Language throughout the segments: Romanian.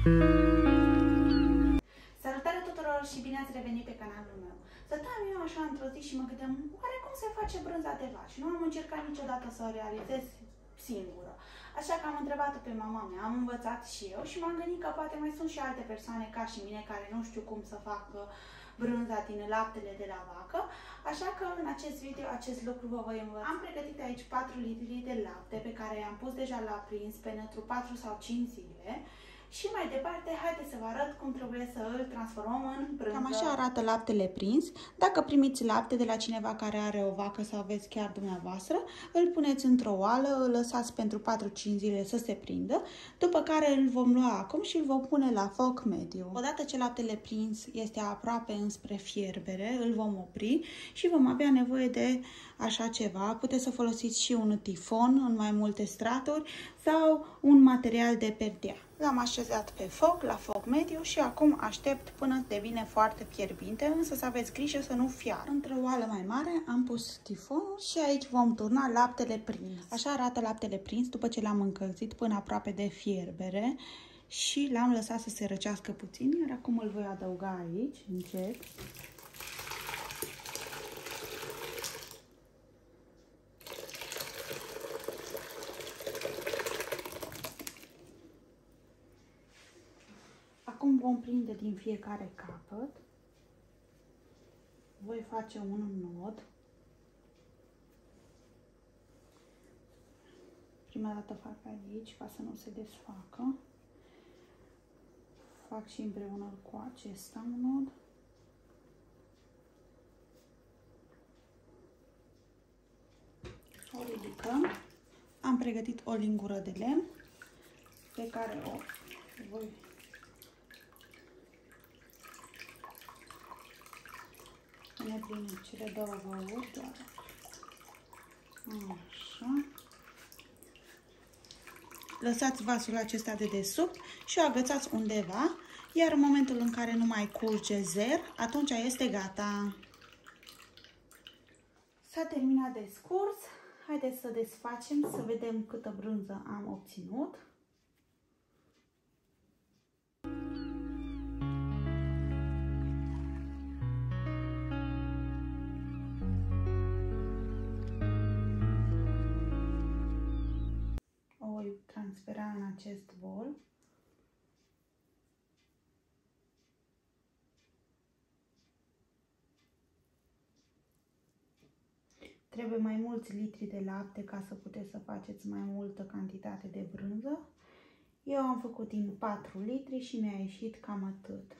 Salutare tuturor și bine ați revenit pe canalul meu. Stăteam eu așa într-o zi și mă gândeam, oare cum se face brânza de vaci? Nu am încercat niciodată să o realizez singură. Așa că am întrebat-o pe mama mea, am învățat și eu și m-am gândit că poate mai sunt și alte persoane ca și mine care nu știu cum să facă brânza din laptele de la vacă. Așa că în acest video acest lucru vă voi învăța. Am pregătit aici 4 litri de lapte pe care i-am pus deja la prins pentru 4 sau 5 zile. Și mai departe, haideți să vă arăt cum trebuie să îl transformăm în brânză. Cam așa arată laptele prins. Dacă primiți lapte de la cineva care are o vacă sau aveți chiar dumneavoastră, îl puneți într-o oală, îl lăsați pentru 4-5 zile să se prindă, după care îl vom lua acum și îl vom pune la foc mediu. Odată ce laptele prins este aproape înspre fierbere, îl vom opri și vom avea nevoie de așa ceva. Puteți să folosiți și un tifon în mai multe straturi sau un material de perdea. L-am așezat pe foc, la foc mediu și acum aștept până devine foarte fierbinte, însă să aveți grijă să nu fiară. Într-o oală mai mare am pus tifonul și aici vom turna laptele prins. Așa arată laptele prins după ce l-am încălzit până aproape de fierbere și l-am lăsat să se răcească puțin, iar acum îl voi adăuga aici, încet. Acum vom prinde din fiecare capăt. Voi face un nod. Prima dată fac aici ca să nu se desfacă. Fac și împreună cu acesta un nod. O ridicăm. Am pregătit o lingură de lemn pe care o voi pune prin cele două văuri, doar așa. Lăsați vasul acesta de desubt și o agățați undeva, iar în momentul în care nu mai curge zer, atunci este gata. S-a terminat de scurs. Haideți să desfacem, să vedem câtă brânză am obținut. O voi transfera în acest bol. Trebuie mai mulți litri de lapte ca să puteți să faceți mai multă cantitate de brânză. Eu am făcut din 4 litri și mi-a ieșit cam atât.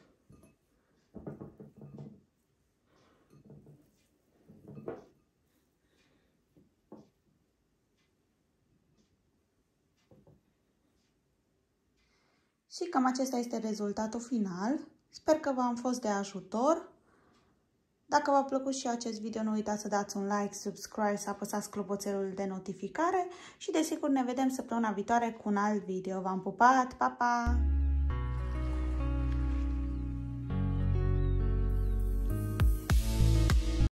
Și cam acesta este rezultatul final. Sper că v-am fost de ajutor. Dacă v-a plăcut și acest video, nu uitați să dați un like, subscribe, să apăsați clopoțelul de notificare și desigur ne vedem săptămâna viitoare cu un alt video. V-am pupat, pa, pa!